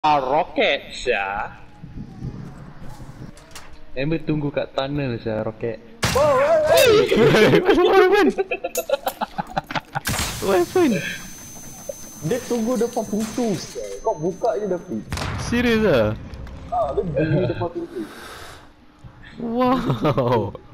Roket Syah. Ember tunggu kat tunnel saya roket. Weapon. Dia tunggu depan pintu. Kau buka je dah free. Serius ah? Dia berdiri depan pintu. Wow.